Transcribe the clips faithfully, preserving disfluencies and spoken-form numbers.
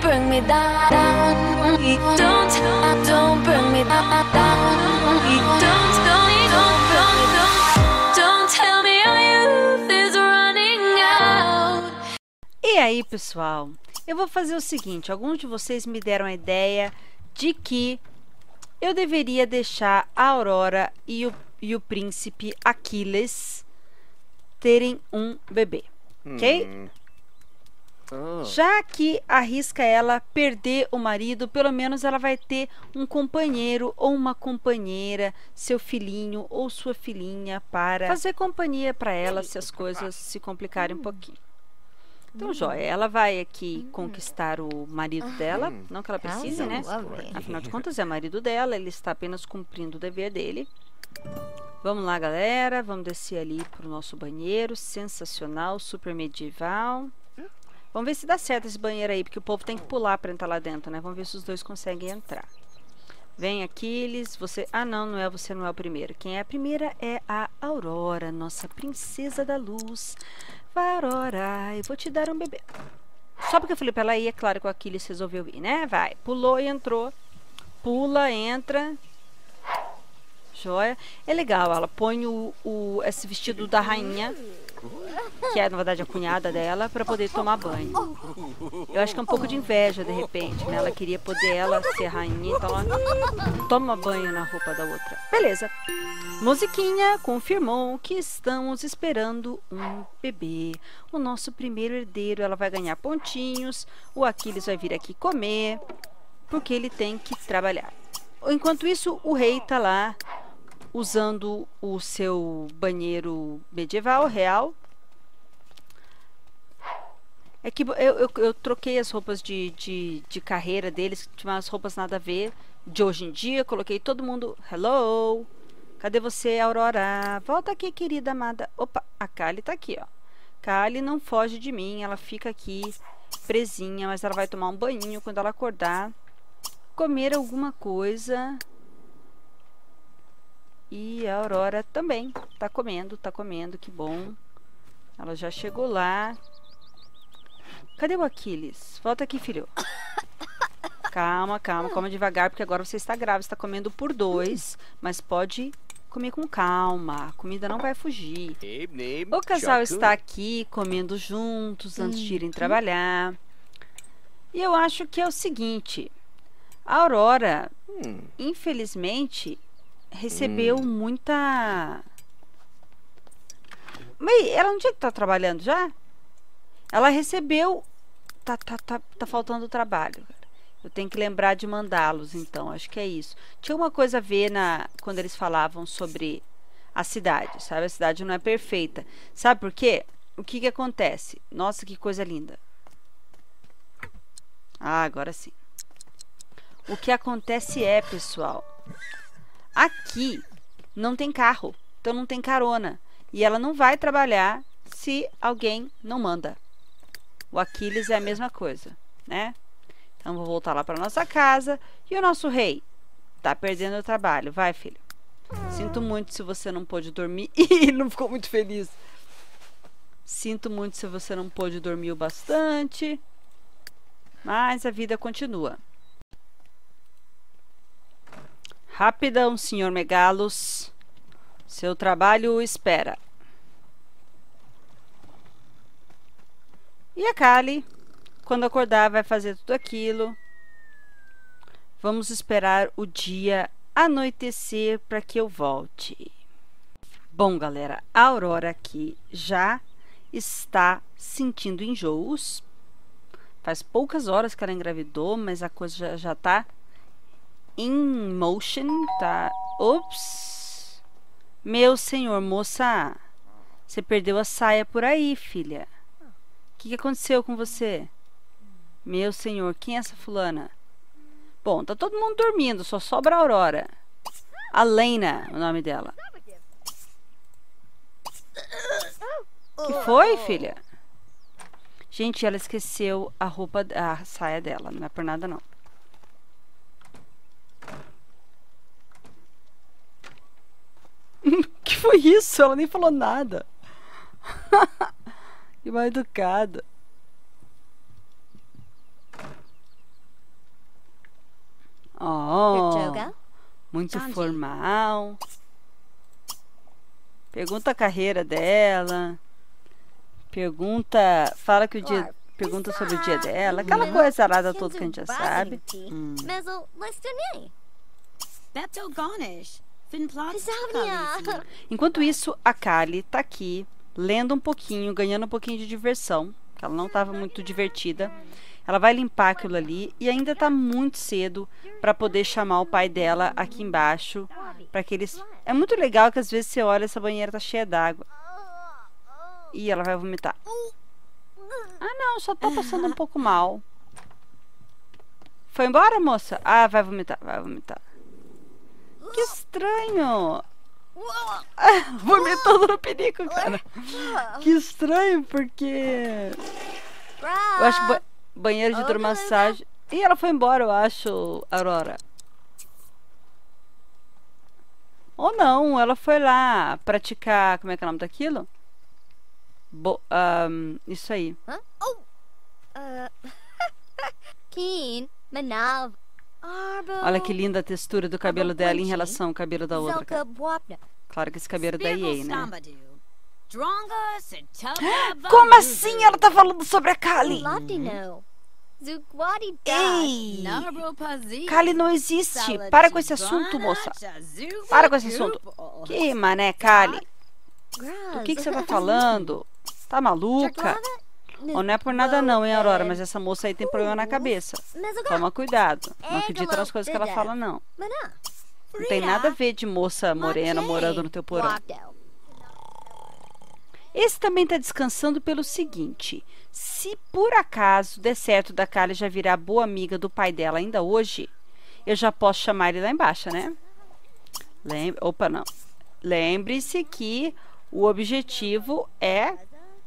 bring me down. Don't, don't bring me down. Don't, don't, don't, don't, don't tell me our youth is running out. E aí, pessoal, eu vou fazer o seguinte: alguns de vocês me deram a ideia de que eu deveria deixar a Aurora e o, e o príncipe Aquiles terem um bebê, ok? Hum. Oh. Já que arrisca ela perder o marido, pelo menos ela vai ter um companheiro ou uma companheira, seu filhinho ou sua filhinha, para fazer companhia para ela se as coisas se complicarem um pouquinho. Então, joia, ela vai aqui conquistar o marido dela, não que ela precise, né? Afinal de contas, é marido dela, ele está apenas cumprindo o dever dele. Vamos lá, galera, vamos descer ali pro nosso banheiro, sensacional, super medieval. Vamos ver se dá certo esse banheiro aí, porque o povo tem que pular para entrar lá dentro, né? Vamos ver se os dois conseguem entrar. Vem, Aquiles, você... Ah, não, não é, você não é o primeiro. Quem é a primeira é a Aurora, nossa princesa da luz. Vai, Aurora, eu vou te dar um bebê. Só porque eu falei pra ela ir, é claro que o Aquiles resolveu ir, né? Vai, pulou e entrou. Pula, entra. Joia. É legal, ela põe o, o, esse vestido da rainha, que é, na verdade, a cunhada dela, para poder tomar banho. Eu acho que é um pouco de inveja, de repente, né? Ela queria poder ela ser rainha, então ela toma banho na roupa da outra. Beleza. Musiquinha confirmou que estamos esperando um bebê. O nosso primeiro herdeiro, ela vai ganhar pontinhos. O Aquiles vai vir aqui comer, porque ele tem que trabalhar. Enquanto isso, o rei tá lá usando o seu banheiro medieval, real. É que eu, eu, eu troquei as roupas de, de, de carreira deles, que tinham umas roupas nada a ver, de hoje em dia. Coloquei todo mundo, hello, cadê você, Aurora? Volta aqui, querida amada. Opa, a Kali tá aqui, ó. Kali não foge de mim, ela fica aqui presinha, mas ela vai tomar um banhinho quando ela acordar, comer alguma coisa. E a Aurora também tá comendo, tá comendo, que bom. Ela já chegou lá. Cadê o Aquiles? Volta aqui, filho. Calma, calma, coma devagar, porque agora você está grávida, está comendo por dois, mas pode comer com calma, a comida não vai fugir. O casal está aqui comendo juntos antes de irem trabalhar. E eu acho que é o seguinte: a Aurora, infelizmente, recebeu muita... Mas ela não tinha que estar trabalhando já? Ela recebeu... Tá, tá, tá, tá faltando trabalho. Eu tenho que lembrar de mandá-los, então. Acho que é isso. Tinha uma coisa a ver na, quando eles falavam sobre a cidade, sabe? A cidade não é perfeita. Sabe por quê? O que que acontece? Nossa, que coisa linda. Ah, agora sim. O que acontece é, pessoal, aqui não tem carro, então não tem carona. E ela não vai trabalhar se alguém não manda. O Aquiles é a mesma coisa, né? Então vou voltar lá para nossa casa. E o nosso rei tá perdendo o trabalho. Vai, filho. Sinto muito se você não pôde dormir. Ih, não ficou muito feliz. Sinto muito se você não pôde dormir o bastante. Mas a vida continua. Rapidão, senhor Megalos. Seu trabalho o espera. E a Kali, quando acordar, vai fazer tudo aquilo. Vamos esperar o dia anoitecer para que eu volte. Bom, galera, a Aurora aqui já está sentindo enjoos. Faz poucas horas que ela engravidou, mas a coisa já, já tá in motion, tá? Ops! Meu senhor, moça, você perdeu a saia por aí, filha. O que, que aconteceu com você? Meu senhor, quem é essa fulana? Bom, tá todo mundo dormindo, só sobra a Aurora. A Lena, o nome dela. Que foi, filha? Gente, ela esqueceu a roupa, a saia dela. Não é por nada, não. Que foi isso? Ela nem falou nada. Que mal educada. Oh, Joga? muito Sandy. formal. Pergunta a carreira dela. Pergunta, fala que o dia, pergunta sobre o dia dela, aquela coisa lá toda que a gente já sabe. Hum. Mezel Lestone. Beto Garnish. Finplot Pisavnia. Enquanto isso, a Kali tá aqui lendo um pouquinho, ganhando um pouquinho de diversão, que ela não estava muito divertida. Ela vai limpar aquilo ali e ainda tá muito cedo para poder chamar o pai dela aqui embaixo, para que eles. É muito legal que às vezes você olha, essa banheira tá cheia d'água. E ela vai vomitar. Ah, não, só tá passando um pouco mal. Foi embora, moça? Ah, vai vomitar, vai vomitar. Que estranho. Ah, vomitando no pinico, cara. Que estranho, porque eu acho ba banheiro de hidromassagem. E ela foi embora, eu acho, Aurora. Ou não, ela foi lá praticar. Como é que é o nome daquilo? Bo um, isso aí. Huh? Oh. Uh. Keen. Manav. Arbo. Olha que linda a textura do cabelo dela em relação ao cabelo da outra. Zelka Bwapna. Claro que esse cabelo é da E A, né? Como Como assim ela tá falando sobre a Kali? Love to know. Zukwadi da. Ei! Kali não existe. Para com esse assunto, moça. Para com esse assunto. Que mané, Kali? O que, que você tá falando? Tá maluca? Oh, não é por nada não, hein, Aurora, mas essa moça aí tem problema na cabeça. Toma cuidado. Não acredita nas coisas que ela fala, não. Não tem nada a ver de moça morena morando no teu porão. Esse também tá descansando pelo seguinte. Se por acaso der certo da Kali já virar boa amiga do pai dela ainda hoje, eu já posso chamar ele lá embaixo, né? Lembre... Opa, não. Lembre-se que o objetivo é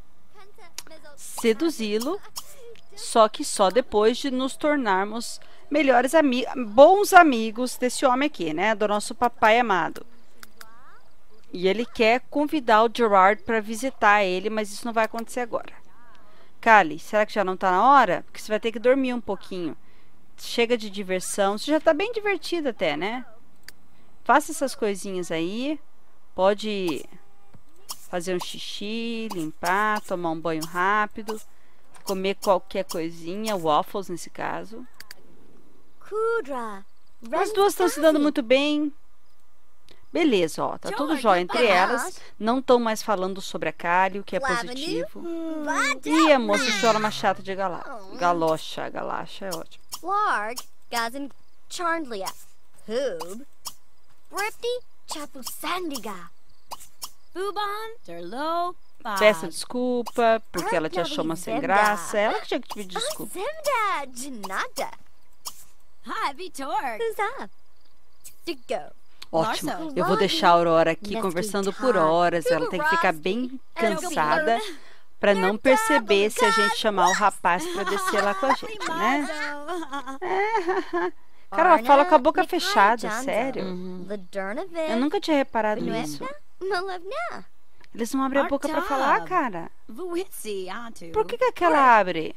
seduzi-lo, só que só depois de nos tornarmos melhores amigos, bons amigos desse homem aqui, né? Do nosso papai amado. E ele quer convidar o Gerard para visitar ele, mas isso não vai acontecer agora. Kali, será que já não tá na hora? Porque você vai ter que dormir um pouquinho. Chega de diversão. Você já tá bem divertida até, né? Faça essas coisinhas aí. Pode fazer um xixi, limpar, tomar um banho rápido, comer qualquer coisinha, waffles nesse caso. Kudra. As duas estão se dando muito bem. Beleza, ó, tá tudo jóia entre elas. Não estão mais falando sobre a Kali, o que é positivo. E a moça chora uma chata de gala galocha. Galacha é ótimo. Larg. Gazin. Charndlia. Hoob. Bripti. Chapusandiga. Fuban, Derlo, Peça desculpa, porque ela te achou uma sem graça. Ela que tinha que te pedir desculpa. Zemda. Jinada. Hi, Vitor. Who's up? To go. Ótimo. Eu vou deixar a Aurora aqui conversando por horas. Ela tem que ficar bem cansada para não perceber se a gente chamar o rapaz para descer lá com a gente, né? É. Cara, ela fala com a boca fechada, sério. Eu nunca tinha reparado nisso. Eles não abrem a boca para falar, cara. Por que que aquela abre?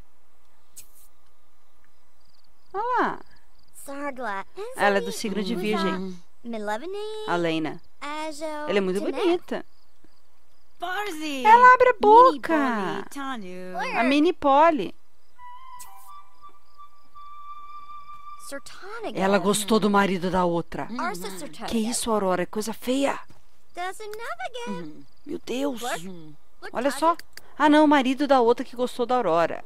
Olha lá. Ela é do signo de Virgem. A Lena. Ela é muito bonita. Ela abre a boca. A Mini Polly. Ela gostou do marido da outra. Que isso, Aurora? É coisa feia. Meu Deus. Olha só. Ah, não, o marido da outra que gostou da Aurora.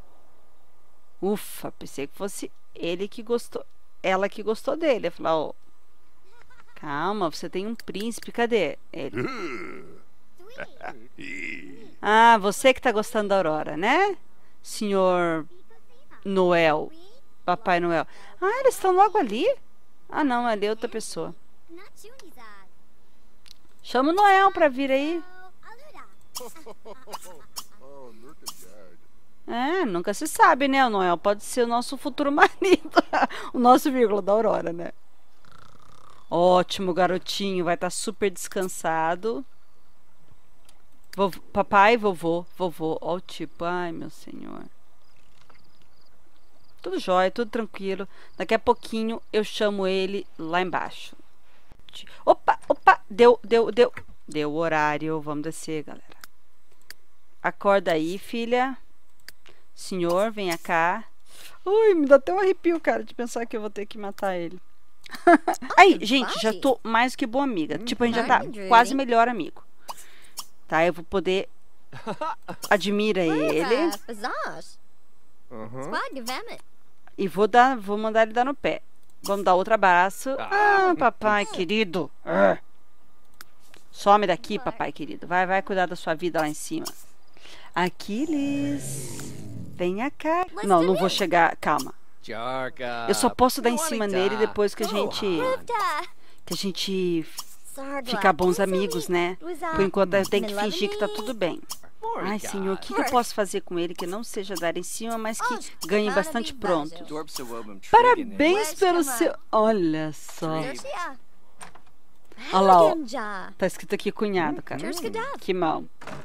Ufa, pensei que fosse ele que gostou. Ela que gostou dele. Eu falei, ó, calma, você tem um príncipe. Cadê ele? Ah, você que tá gostando da Aurora, né? Senhor Noel. Papai Noel. Ah, eles estão logo ali? Ah, não, ali é outra pessoa. Chama o Noel pra vir aí. É, nunca se sabe, né? O Noel pode ser o nosso futuro marido. O nosso vírgula da Aurora, né? Ótimo, garotinho. Vai estar super descansado. Vovô, papai, vovô, vovô. Ó o tipo. Ai, meu senhor. Tudo jóia, tudo tranquilo. Daqui a pouquinho eu chamo ele lá embaixo. Opa, opa, deu, deu, deu. Deu o horário, vamos descer, galera. Acorda aí, filha. Senhor, venha cá. Ui, me dá até um arrepio, cara, de pensar que eu vou ter que matar ele. Aí, gente, já tô mais que boa amiga. Tipo, a gente já tá quase melhor amigo. Tá, eu vou poder... Admira ele. E vou dar, vou mandar ele dar no pé. Vamos dar outro abraço. Ah, papai querido. Ah. Some daqui, papai querido. Vai, vai cuidar da sua vida lá em cima. Aquiles. Venha cá. Não, não vou chegar. Calma. Eu só posso dar em cima nele depois que a gente... Que a gente... Ficar bons amigos, né? Por enquanto eu tenho que fingir que tá tudo bem. Ai, senhor, o que, que eu posso fazer com ele que não seja dar em cima, mas que ganhe bastante pronto? Parabéns pelo seu... Olha só. Olha lá, ó. Tá escrito aqui cunhado, cara. Que mal.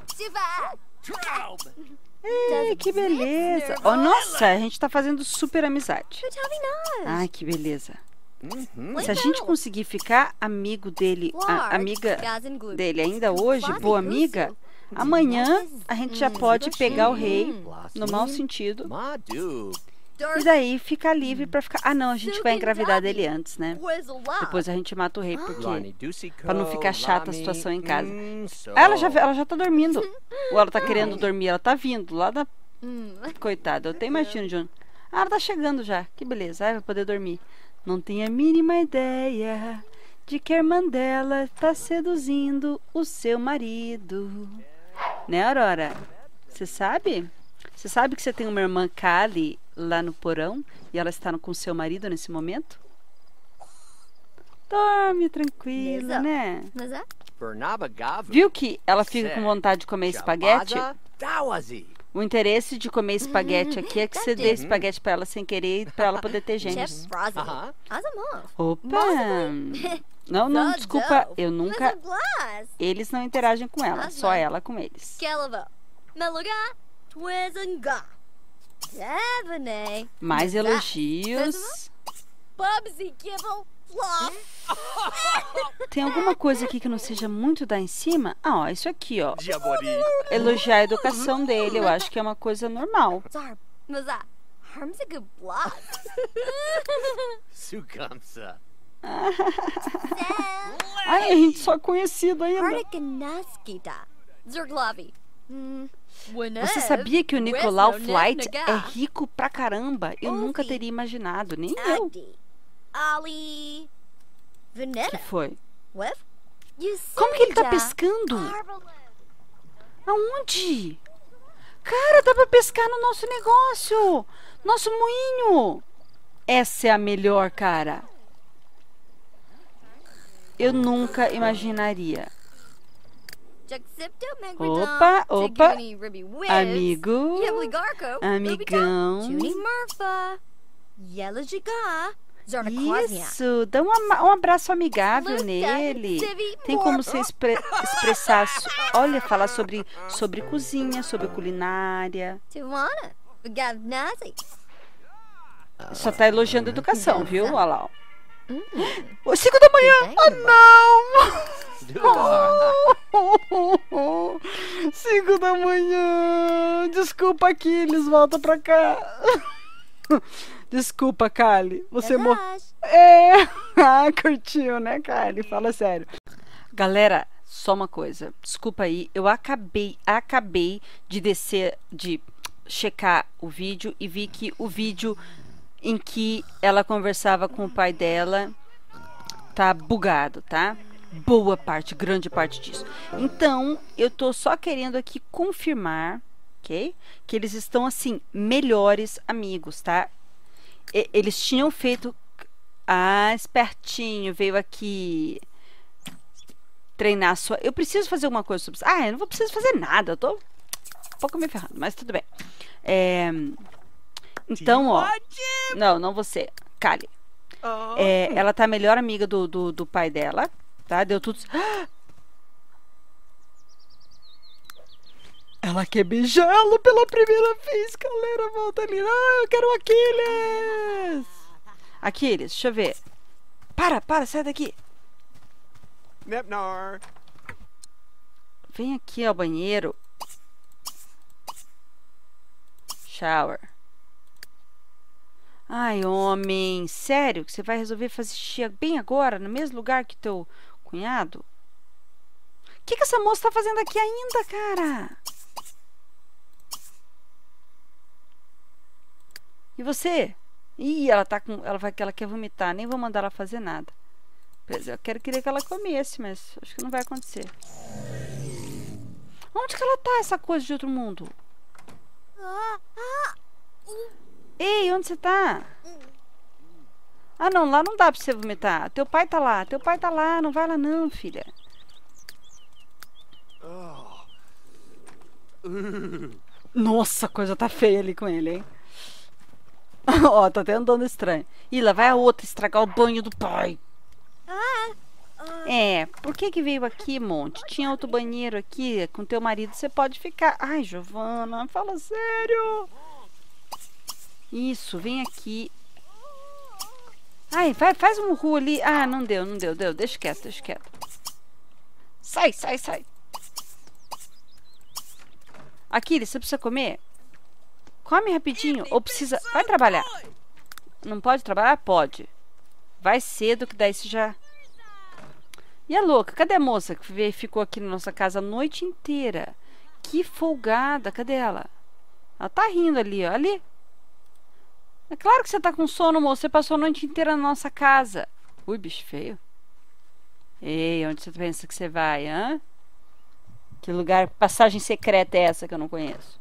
Ei, que beleza. Oh, nossa, a gente tá fazendo super amizade. Ai, que beleza. Se a gente conseguir ficar amigo dele, a, amiga dele ainda hoje, boa amiga, amanhã a gente já pode pegar o rei, no mau sentido, e daí ficar livre pra ficar... Ah, não, a gente vai engravidar dele antes, né? Depois a gente mata o rei, porque... Pra não ficar chata a situação em casa. Ela já, ela já tá dormindo. Ou ela tá querendo dormir, ela tá vindo lá da... Coitada, eu até imagino, John. Ah, ela tá chegando já, que beleza, ai, vai poder dormir. Não tem a mínima ideia de que a irmã dela tá seduzindo o seu marido. Né, Aurora? Você sabe? Você sabe que você tem uma irmã Kali lá no porão e ela está com o seu marido nesse momento? Dorme tranquila, né? Viu que ela fica com vontade de comer espaguete? O interesse de comer espaguete aqui é que você dê espaguete pra ela sem querer, pra ela poder ter genes. Opa! Não, não, desculpa, eu nunca... Eles não interagem com ela, só ela com eles. Mais elogios. Tem alguma coisa aqui que não seja muito dar em cima? Ah, ó, isso aqui, ó. Elogiar a educação dele, eu acho que é uma coisa normal. Ai, a gente só é conhecido ainda. Você sabia que o Nicolau Flight é rico pra caramba? Eu nunca teria imaginado, nem eu. O que foi? Como que ele tá pescando? Aonde? Cara, dá pra pescar no nosso negócio. Nosso moinho. Essa é a melhor, cara. Eu nunca imaginaria. Opa, opa. Amigo. Amigão. Isso, dá um, um abraço amigável nele. Tem como você expre expressar, olha, falar sobre, sobre cozinha, sobre culinária. Só tá elogiando a educação, viu? Olha lá. Ó. Cinco da manhã! Oh, não! Cinco da manhã! Desculpa, Aquiles, volta pra cá. Desculpa, Kali. Você morreu. É. Ah, curtiu, né, Kali? Fala sério. Galera, só uma coisa. Desculpa aí. Eu acabei, acabei de descer, de checar o vídeo e vi que o vídeo em que ela conversava com o pai dela tá bugado, tá? Boa parte, grande parte disso. Então, eu tô só querendo aqui confirmar, ok? Que eles estão, assim, melhores amigos, tá? Eles tinham feito... Ah, espertinho, veio aqui treinar sua... Eu preciso fazer alguma coisa sobre isso. Ah, eu não vou precisar fazer nada, eu tô um pouco me ferrando, mas tudo bem. É... Então, ó... Não, não você, Kali. É, ela tá a melhor amiga do, do, do pai dela, tá? Deu tudo... Ela quer beijá-lo pela primeira vez, galera. Volta ali. Ah, eu quero o Aquiles. Aquiles, deixa eu ver. Para, para, sai daqui. Nepnar. Vem aqui ao banheiro. Shower. Ai, homem, sério que você vai resolver fazer xixi bem agora, no mesmo lugar que teu cunhado? O que que essa moça tá fazendo aqui ainda, cara? E você? Ih, ela tá com, ela vai que ela quer vomitar, nem vou mandar ela fazer nada. Pois é, eu quero querer que ela comesse, mas acho que não vai acontecer. Onde que ela tá, essa coisa de outro mundo? Ei, onde você tá? Ah, não, lá não dá pra você vomitar. Teu pai tá lá, teu pai tá lá, não vai lá não, filha. Nossa, a coisa tá feia ali com ele, hein? Ó, tá até andando estranho. Ih, lá vai a outra estragar o banho do pai. É, por que que veio aqui, Monte? Tinha outro banheiro aqui, com teu marido você pode ficar. Ai, Giovana, fala sério. Isso, vem aqui. Ai, vai, faz um ru ali. Ah, não deu, não deu, deu. Deixa quieto, deixa quieto. Sai, sai, sai. Aquiles, você precisa comer? Come rapidinho. Ou precisa... Vai trabalhar. Não pode trabalhar? Pode. Vai cedo, que daí você já... E a louca? Cadê a moça que veio, ficou aqui na nossa casa a noite inteira? Que folgada. Cadê ela? Ela tá rindo ali, ó. Ali. É claro que você tá com sono, moço. Você passou a noite inteira na nossa casa. Ui, bicho feio. Ei, onde você pensa que você vai, hã? Que lugar, passagem secreta é essa que eu não conheço?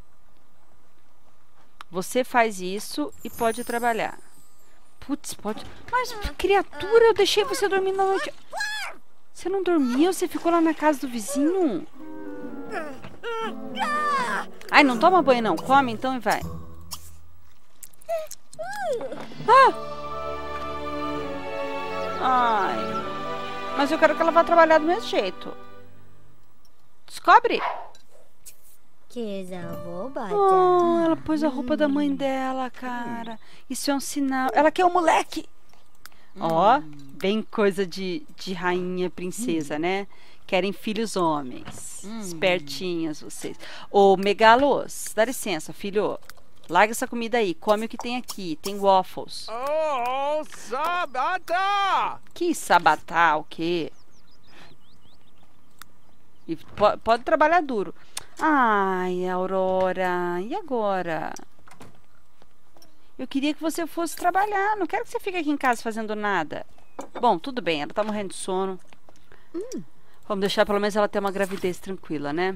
Você faz isso e pode trabalhar. Putz, pode... Mas, criatura, eu deixei você dormir na noite... Você não dormiu? Você ficou lá na casa do vizinho? Ai, não toma banho não. Come então e vai. Ah! Ai. Mas eu quero que ela vá trabalhar do mesmo jeito. Descobre. Oh, ela pôs a roupa da mãe dela, cara. Isso é um sinal. Ela quer um moleque. Ó, oh, bem coisa de, de rainha, princesa, né? Querem filhos homens. Espertinhas vocês. Ô, Megalos, dá licença, filho. Larga essa comida aí. Come o que tem aqui. Tem waffles. Oh, Sabatá! Que sabatá, o quê? E po pode trabalhar duro. Ai, Aurora. E agora? Eu queria que você fosse trabalhar. Não quero que você fique aqui em casa fazendo nada. Bom, tudo bem. Ela tá morrendo de sono. Hum. Vamos deixar pelo menos ela ter uma gravidez tranquila, né?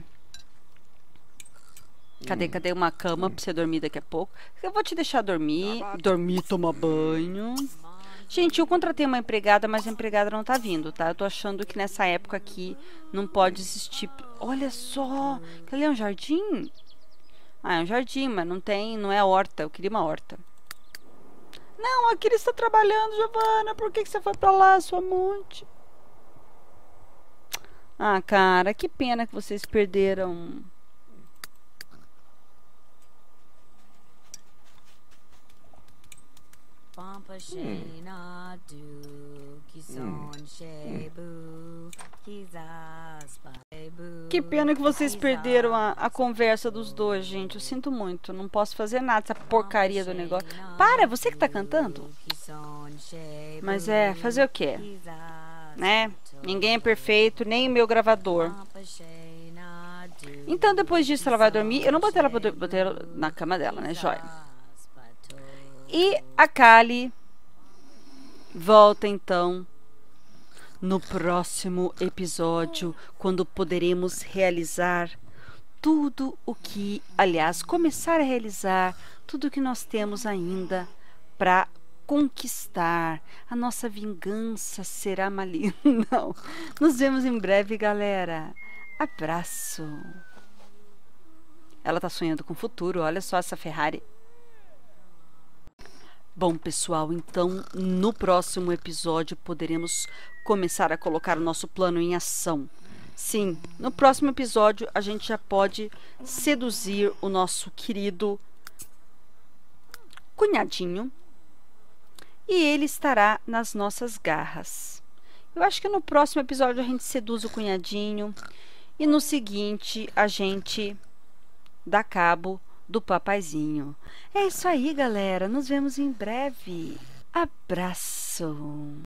Cadê, cadê uma cama pra você dormir daqui a pouco? Eu vou te deixar dormir. Dormir, tomar banho. Gente, eu contratei uma empregada, mas a empregada não tá vindo, tá? Eu tô achando que nessa época aqui não pode existir... Olha só! Ali é um jardim? Ah, é um jardim, mas não tem... Não é horta. Eu queria uma horta. Não, aqui ele está trabalhando, Giovana. Por que que você foi pra lá, sua monte? Ah, cara, que pena que vocês perderam... Que pena que vocês perderam a, a conversa dos dois, gente. Eu sinto muito. Não posso fazer nada essa porcaria do negócio. Para, você que tá cantando? Mas é, fazer o quê? Né? Ninguém é perfeito, nem o meu gravador. Então, depois disso, ela vai dormir. Eu não botei ela, botei ela na cama dela, né, joia? E a Kali volta então no próximo episódio, quando poderemos realizar tudo o que, aliás, começar a realizar tudo o que nós temos ainda para conquistar. A nossa vingança será maligna. Não. Nos vemos em breve, galera. Abraço. Ela tá sonhando com o futuro. Olha só essa Ferrari. Bom, pessoal, então no próximo episódio poderemos começar a colocar o nosso plano em ação. Sim, no próximo episódio a gente já pode seduzir o nosso querido cunhadinho e ele estará nas nossas garras. Eu acho que no próximo episódio a gente seduz o cunhadinho e no seguinte a gente dá cabo do papaizinho. É isso aí, galera. Nos vemos em breve. Abraço!